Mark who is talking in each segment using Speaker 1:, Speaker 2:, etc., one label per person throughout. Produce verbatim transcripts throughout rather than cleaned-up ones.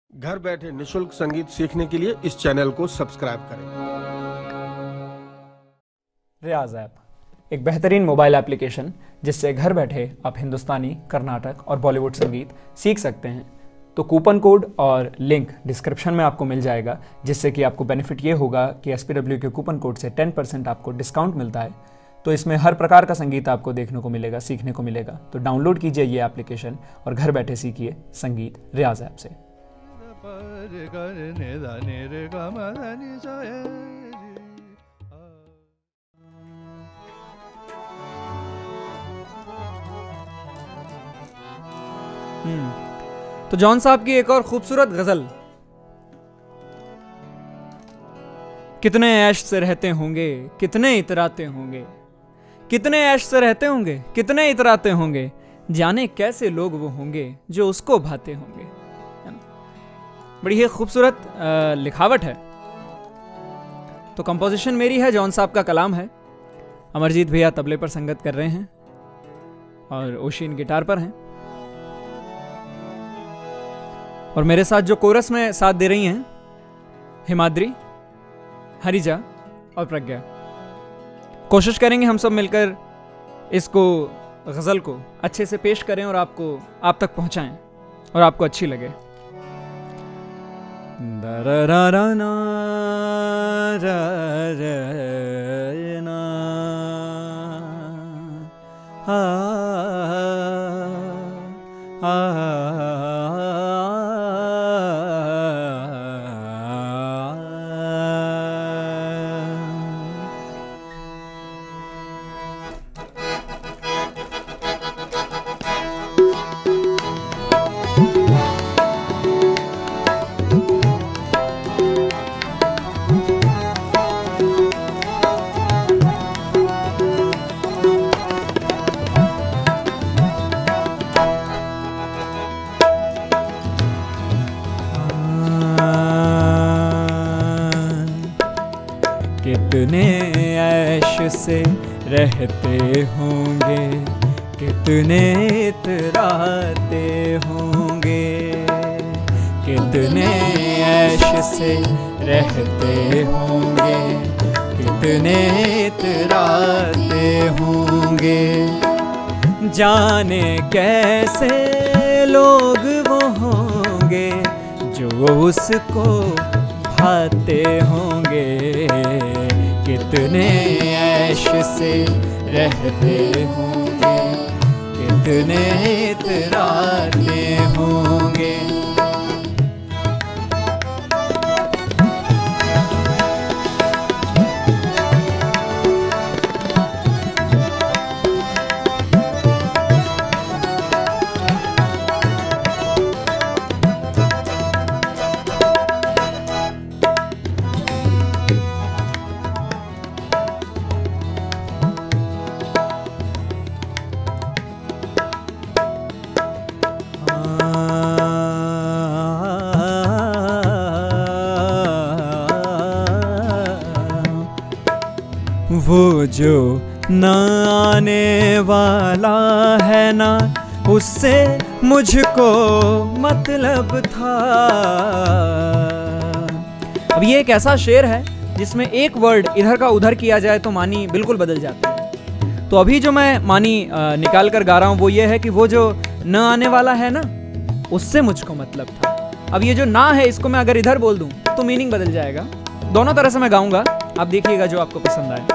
Speaker 1: घर बैठे निशुल्क संगीत सीखने के लिए इस चैनल को सब्सक्राइब करें।
Speaker 2: रियाज ऐप एक बेहतरीन मोबाइल एप्लीकेशन जिससे घर बैठे आप हिंदुस्तानी, कर्नाटक और बॉलीवुड संगीत सीख सकते हैं। तो कूपन कोड और लिंक डिस्क्रिप्शन में आपको मिल जाएगा, जिससे कि आपको बेनिफिट ये होगा कि एस पी डब्ल्यू के कूपन कोड से टेन परसेंट आपको डिस्काउंट मिलता है। तो इसमें हर प्रकार का संगीत आपको देखने को मिलेगा, सीखने को मिलेगा। तो डाउनलोड कीजिए ये एप्लीकेशन और घर बैठे सीखिए संगीत रियाज ऐप से। हम्म तो जॉन साहब की एक और खूबसूरत गजल। कितने ऐश से रहते होंगे, कितने इतराते होंगे, कितने ऐश से रहते होंगे, कितने इतराते होंगे, जाने कैसे लोग वो होंगे जो उसको भाते होंगे। है ना? बड़ी ही खूबसूरत लिखावट है। तो कंपोजिशन मेरी है, जॉन साहब का कलाम है। अमरजीत भैया तबले पर संगत कर रहे हैं और ओशिन गिटार पर हैं, और मेरे साथ जो कोरस में साथ दे रही हैं हिमाद्री, हरिजा और प्रज्ञा। कोशिश करेंगे हम सब मिलकर इसको, गज़ल को अच्छे से पेश करें और आपको आप तक पहुंचाएं और आपको अच्छी लगे। दरररना ररना आ आ कितने ऐश से रहते होंगे, कितने इतराते होंगे, कितने ऐश से रहते होंगे, कितने इतराते होंगे, जाने कैसे लोग वो होंगे जो उसको भाते होंगे। कितने ऐश से रहते होंगे, कितने इतराते होंगे। वो जो न आने वाला है ना, उससे मुझको मतलब था। अब ये एक ऐसा शेर है जिसमें एक वर्ड इधर का उधर किया जाए तो मानी बिल्कुल बदल जाती है। तो अभी जो मैं मानी निकाल कर गा रहा हूँ वो ये है कि वो जो न आने वाला है ना, उससे मुझको मतलब था। अब ये जो ना है, इसको मैं अगर इधर बोल दूँ तो मीनिंग बदल जाएगा। दोनों तरह से मैं गाऊंगा, आप देखिएगा जो आपको पसंद आए।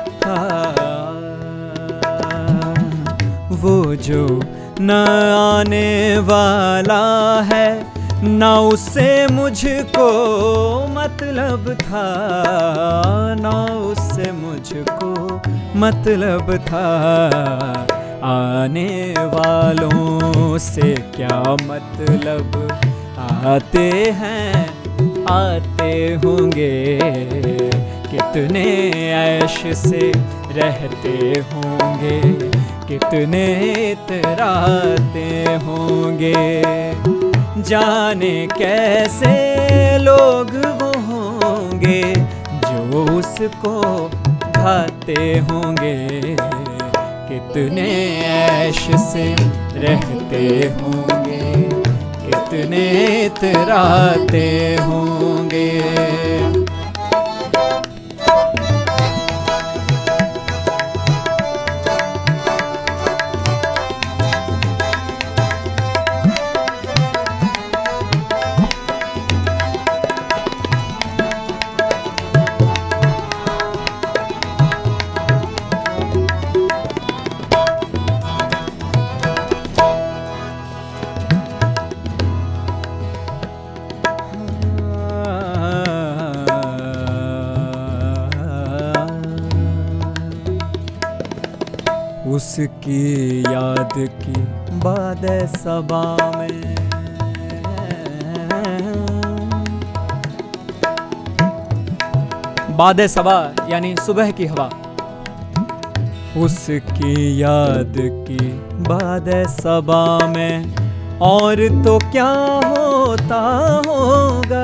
Speaker 2: वो जो न आने वाला है ना, उससे मुझको मतलब था, ना उससे मुझको मतलब था। आने वालों से क्या मतलब, आते हैं आते होंगे। कितने ऐश से रहते होंगे, कितने इतराते होंगे, जाने कैसे लोग वो होंगे जो उसको भाते होंगे। कितने ऐश से रहते होंगे, कितने इतराते होंगे। उसकी याद की बाद सबा में, बाद सबा यानी सुबह की हवा। उसकी याद की बाद सबा में और तो क्या होता होगा।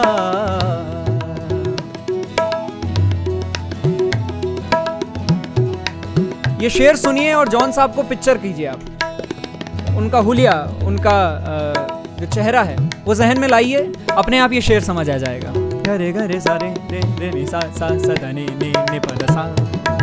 Speaker 2: ये शेर सुनिए और जॉन साहब को पिक्चर कीजिए आप। उनका हुलिया, उनका जो चेहरा है वो जहन में लाइए, अपने आप ये शेर समझ आ जाएगा। गरे गरे सारे रे रे नी सा सा सा दा नी नी नी प दा सा।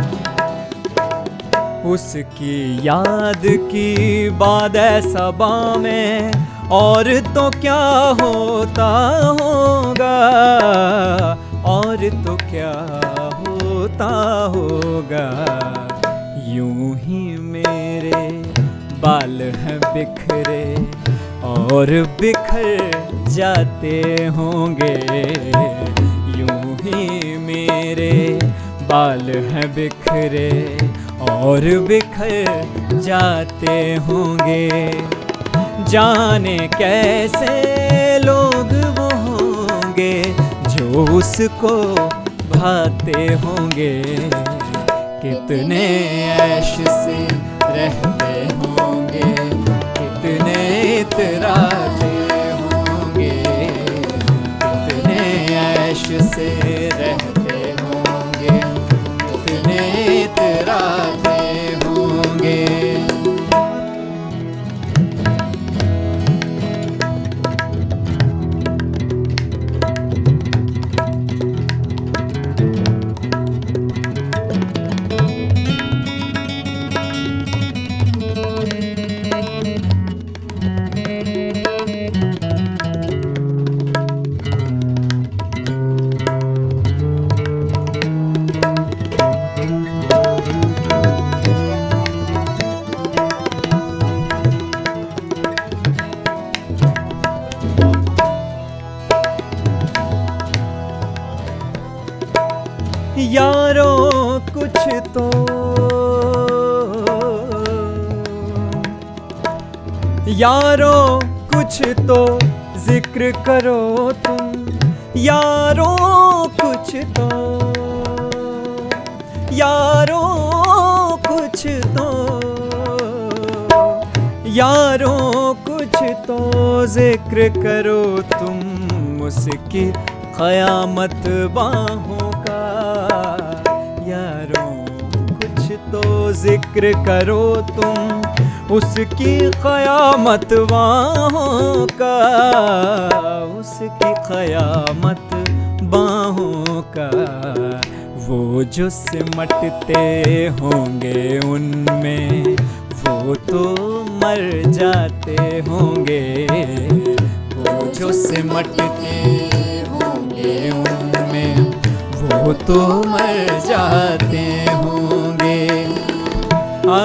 Speaker 2: उसकी याद की बाद सबा में और तो क्या होता होगा, और तो क्या होता होगा। यूं ही मेरे बाल हैं बिखरे और बिखर जाते होंगे। यूं ही मेरे बाल हैं बिखरे और बिखर जाते होंगे। जाने कैसे लोग वो होंगे जो उसको भाते होंगे। कितने ऐश से रहते होंगे, कितने इतराते होंगे। कितने ऐश से रहते होंगे, कितने इतराते होंगे। यारों कुछ तो यारों कुछ तो जिक्र करो तुम। यारों कुछ तो यारों कुछ तो यारों कुछ तो जिक्र करो तुम। उसकी क़यामत बाहों का। यारों कुछ तो जिक्र करो तुम। उसकी क़यामत बाहों का। उसकी क़यामत बाहों का। वो जो सिमटते होंगे उनमें वो तो मर जाते होंगे। वो जो सिमटते होंगे उनमें वो तो मर जाते होंगे। आ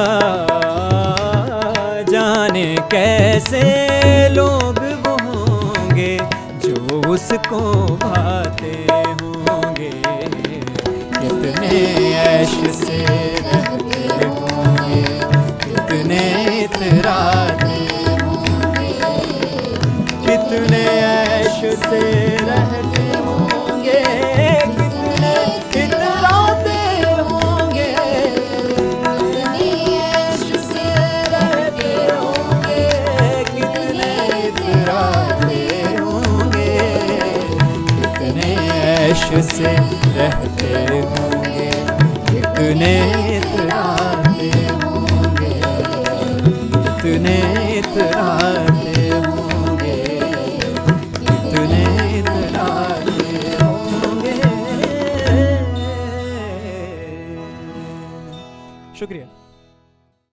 Speaker 2: जाने कैसे लोग वो होंगे जो उसको भाते होंगे। कितने ऐश से रहते होंगे, कितने इतराते होंगे। कितने ऐश से रहते होंगे, कितने इतराते होंगे। कितनी ऐश से रहते होंगे, कितने इतराते होंगे। कितने ऐश से रहते होंगे, कितने इतराते होंगे। कितने इतराते होंगे। शुक्रिया।